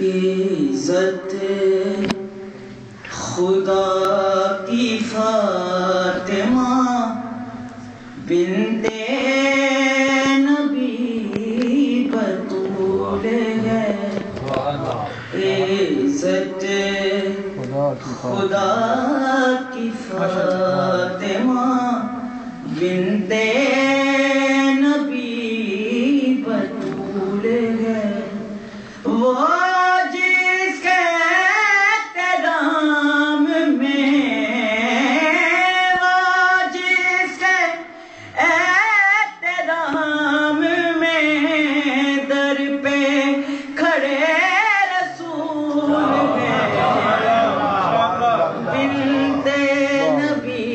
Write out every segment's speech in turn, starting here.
عزت خدا کی فاطمہ بنت نبی بطول ہے، عزت خدا کی فاطمہ بنت نبی بطول ہے، وہ جس کے احترام میں، وہ جس کے احترام میں در پہ کھڑے رسول ہیں، بنت نبی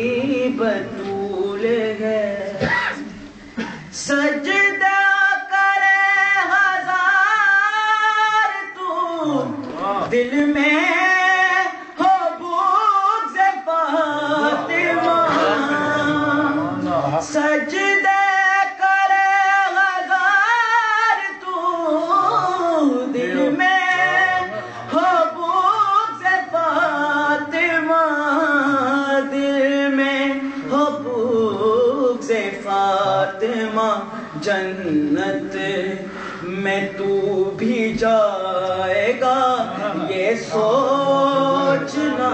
بطول ہے، سجدہ دل میں ہو بغض فاطمہ، سجدہ کرے ہزار تو، دل میں ہو بغض فاطمہ، دل میں ہو بغض فاطمہ، جنت میں تو بھی جائے گا یہ سوچنا،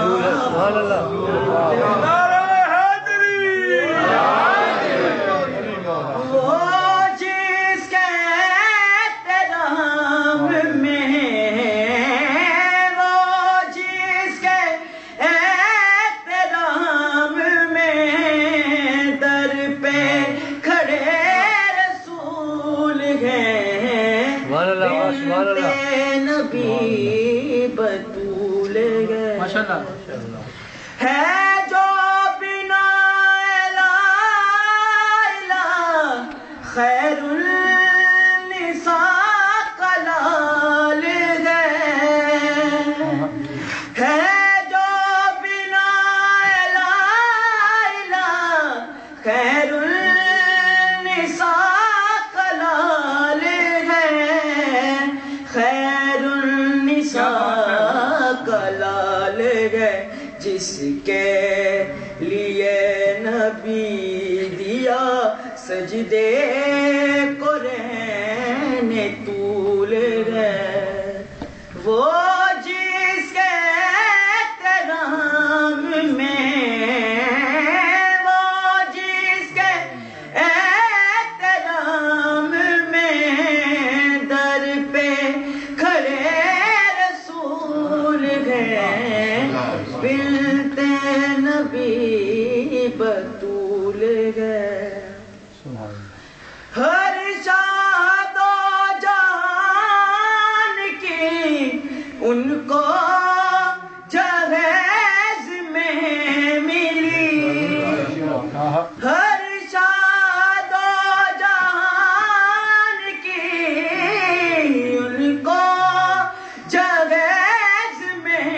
وہ جس کے احترام میں، وہ جس کے احترام میں در پہ کھڑے رسول ہیں، بنت نبی بطول ہے، ہے جو بنا لا الہ خیر النساء کلال ہے جو بنا لا الہ خیر النساء کلال ہے، خیر النساء کلال ہے، جس کے لیے نبی دیا سجدے کو رہنے طول ہے، وہ جس کے احترام میں، وہ جس کے احترام میں در پہ کھڑے رسول ہیں، بنت نبی بطول ہے، ہر شاد و جہان کی ان کو جہیز میں ملی، ہر شاد و جہان کی ان کو جہیز میں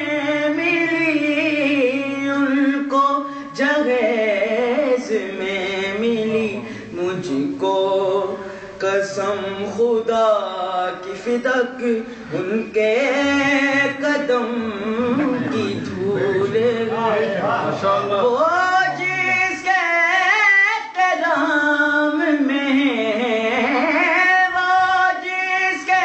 ملی، ان کو جہیز میں ملی، مجھ کو قسم خدا کی فدق ان کے قدم کی دھول ہے، وہ جس کے احترام میں، وہ جس کے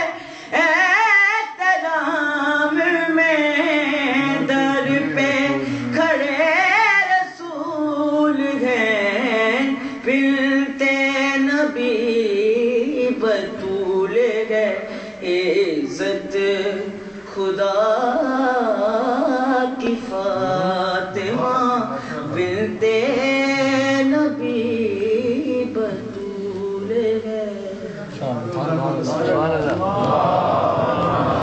احترام میں در پہ کھڑے رسول ہیں، بنت نبی بطول ہے، عزت خدا کی فاطمہ بنت نبی بطول ہے۔